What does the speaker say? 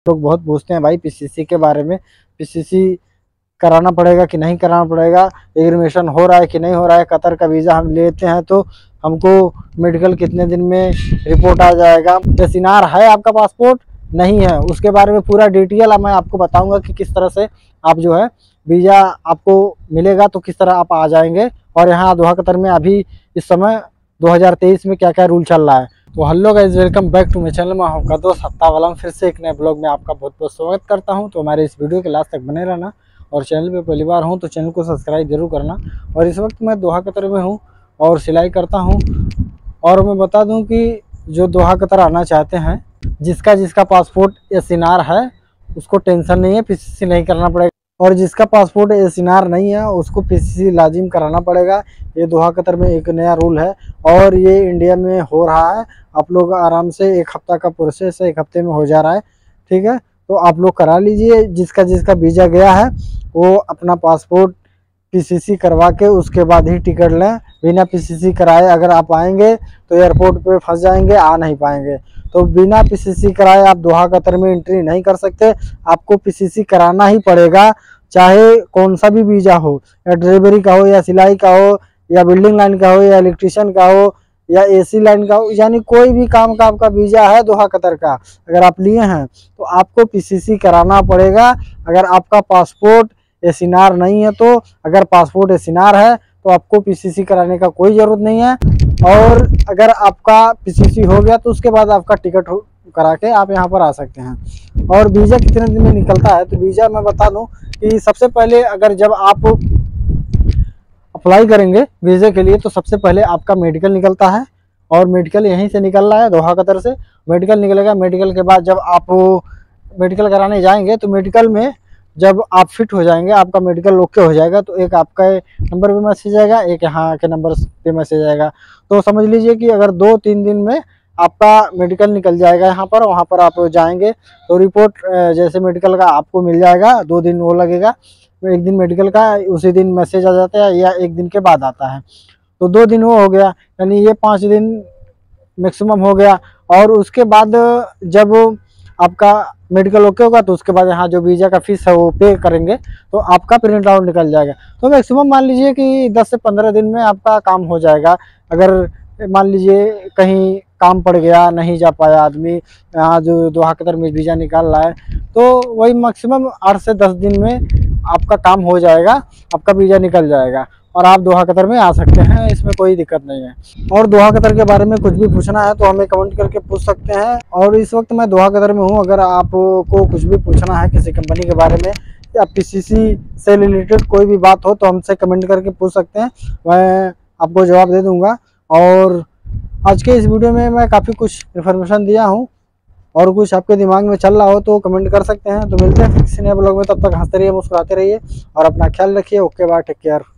लोग बहुत पूछते हैं भाई पीसीसी के बारे में, पीसीसी कराना पड़ेगा कि नहीं कराना पड़ेगा, इमिग्रेशन हो रहा है कि नहीं हो रहा है, कतर का वीज़ा हम लेते हैं तो हमको मेडिकल कितने दिन में रिपोर्ट आ जाएगा, एसएनआर है आपका पासपोर्ट नहीं है, उसके बारे में पूरा डिटेल मैं आपको बताऊंगा कि किस तरह से आप जो है वीज़ा आपको मिलेगा, तो किस तरह आप आ जाएंगे। और यहाँ दोहा कतर में अभी इस समय 2023 में क्या क्या रूल चल रहा है। तो hello guys, welcome back to my channel. मैं आपका दोस्त हफ्ता वाला फिर से एक नए ब्लॉग में आपका बहुत बहुत स्वागत करता हूं। तो हमारे इस वीडियो के लास्ट तक बने रहना, और चैनल पे पहली बार हूं तो चैनल को सब्सक्राइब जरूर करना। और इस वक्त मैं दोहा कतर में हूं और सिलाई करता हूं। और मैं बता दूं कि जो दोहा कतर आना चाहते हैं, जिसका पासपोर्ट एसएनआर है उसको टेंशन नहीं है, पीसीसी नहीं करना पड़ेगा। और जिसका पासपोर्ट एसएनआर नहीं है उसको पीसीसी लाजिम कराना पड़ेगा। ये दोहा कतर में एक नया रूल है और ये इंडिया में हो रहा है। आप लोग आराम से, एक हफ्ता का प्रोसेस है, एक हफ्ते में हो जा रहा है, ठीक है। तो आप लोग करा लीजिए। जिसका वीज़ा गया है वो अपना पासपोर्ट पीसीसी करवा के उसके बाद ही टिकट लें। बिना पीसीसी कराए अगर आप आएंगे तो एयरपोर्ट पे फंस जाएंगे, आ नहीं पाएंगे। तो बिना पीसीसी कराए आप दोहा कतर में एंट्री नहीं कर सकते। आपको पीसीसी कराना ही पड़ेगा, चाहे कौन सा भी वीज़ा हो, या डिलीवरी का हो, या सिलाई का हो, या बिल्डिंग लाइन का हो, या इलेक्ट्रिशियन का हो, या एसी लाइन का हो, यानी कोई भी काम का आपका वीज़ा है दोहा कतर का अगर आप लिए हैं तो आपको पीसीसी कराना पड़ेगा। अगर आपका पासपोर्ट एसएनआर नहीं है तो, अगर पासपोर्ट एसएनआर है तो आपको पीसीसी कराने का कोई ज़रूरत नहीं है। और अगर आपका पीसीसी हो गया तो उसके बाद आपका टिकट करा के आप यहाँ पर आ सकते हैं। और वीज़ा कितने दिन में निकलता है, तो वीज़ा मैं बता दूं कि सबसे पहले अगर जब आप अप्लाई करेंगे वीज़े के लिए तो सबसे पहले आपका मेडिकल निकलता है। और मेडिकल यहीं से निकल रहा है दोहा कतर से। मेडिकल निकलेगा, मेडिकल के बाद जब आप मेडिकल कराने जाएंगे तो मेडिकल में जब आप फिट हो जाएंगे, आपका मेडिकल ओके हो जाएगा, तो एक आपका नंबर पे मैसेज आएगा, एक यहाँ के नंबर पे मैसेज आएगा। तो समझ लीजिए कि अगर 2-3 दिन में आपका मेडिकल निकल जाएगा यहाँ पर, वहाँ पर आप जाएंगे तो रिपोर्ट जैसे मेडिकल का आपको मिल जाएगा। 2 दिन वो लगेगा, एक दिन मेडिकल का, उसी दिन मैसेज आ जाता है या एक दिन के बाद आता है। तो 2 दिन वो हो गया, यानी ये 5 दिन मैक्सिमम हो गया। और उसके बाद जब आपका मेडिकल ओके होगा तो उसके बाद यहाँ जो वीज़ा का फीस है वो पे करेंगे तो आपका प्रिंट आउट निकल जाएगा। तो मैक्सिमम मान लीजिए कि 10 से 15 दिन में आपका काम हो जाएगा। अगर मान लीजिए कहीं काम पड़ गया, नहीं जा पाया आदमी, यहाँ जो दोहा कतर में वीज़ा निकाल रहा है, तो वही मैक्सिमम 8 से 10 दिन में आपका काम हो जाएगा, आपका वीज़ा निकल जाएगा और आप दोहा कतर में आ सकते हैं। इसमें कोई दिक्कत नहीं है। और दोहा कतर के बारे में कुछ भी पूछना है तो हमें कमेंट करके पूछ सकते हैं। और इस वक्त मैं दोहा कतर में हूँ। अगर आपको कुछ भी पूछना है किसी कंपनी के बारे में या पीसीसी से रिलेटेड कोई भी बात हो तो हमसे कमेंट करके पूछ सकते हैं, मैं आपको जवाब दे दूँगा। और आज के इस वीडियो में मैं काफ़ी कुछ इन्फॉर्मेशन दिया हूँ, और कुछ आपके दिमाग में चल रहा हो तो कमेंट कर सकते हैं। तो मिलते हैं फिर किसी नए ब्लॉग में, तब तक हंसते रहिए, मुस्कुराते रहिए और अपना ख्याल रखिए। Okay bye, take care.